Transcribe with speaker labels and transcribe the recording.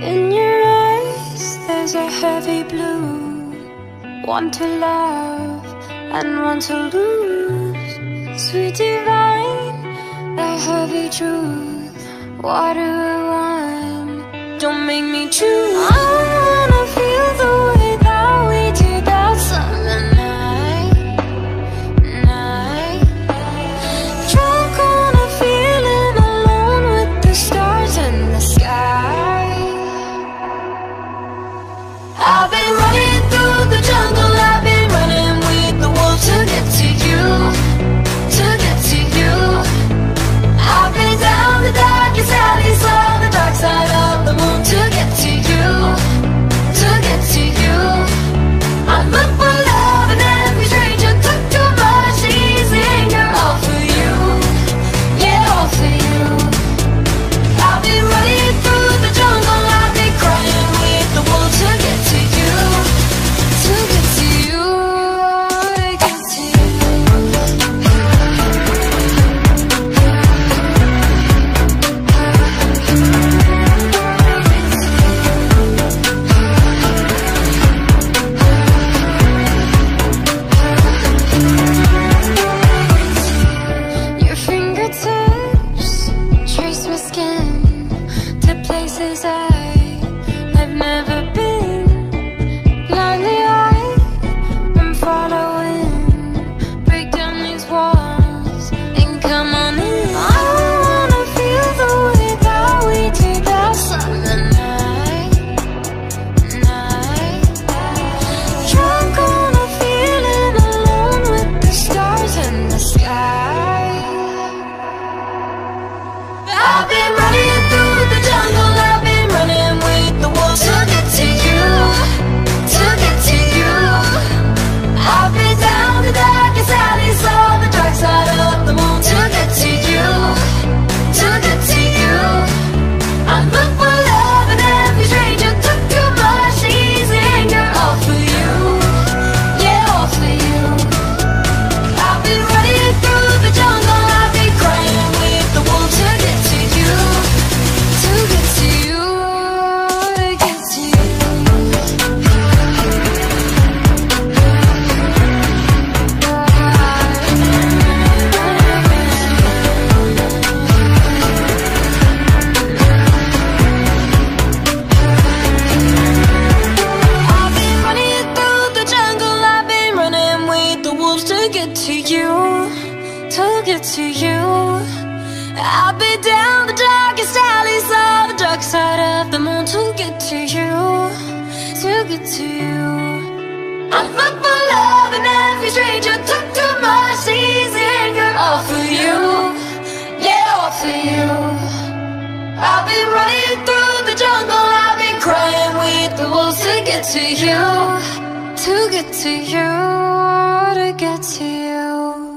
Speaker 1: In your eyes there's a heavy blue, one to love and one to lose. Sweet divine, the heavy truth, water or wine, don't make me choose. I wanna feel the way that we did that summer night. Drunk on a feeling, alone with the stars in the sky. I've been running through the jungle, I've been running with the wolves to get to you, to get to you. I've been down the darkest alleys, on the dark side of the moon to get to you, to get to you. I look for love and every stranger took too much easy anger, all for you, yeah, all for you. I've been running through the jungle, I've been crying with the wolves to get to you, to get to you, to get to you. Your fingertips trace my skin to places I've never been. Blindly I'm following, break down these walls and come on in. I wanna feel the way that we did that summer night. Drunk on a feeling, alone with the stars in the sky. I've been running through the jungle, I've been running with the wolves to get to you, to get to you. I've been down the darkest alleys, on the dark side of the moon to get to you, to get to you. I look for love and every stranger took too much easy anger, all for you, yeah, all for you. I've been running through the jungle, I've been crying with the wolves to get to you, to get to you, to get to you. I've been running through the jungle, I've been running with the wolves to get to you, to get to you. I've been down the darkest alleys, on the dark side of the moon to get to you, to get to you. I look for love and every stranger took too much easy anger, all for you, yeah, all for you. I've been running through the jungle, I've been crying with the wolves to get to you, to get to you, to get to you.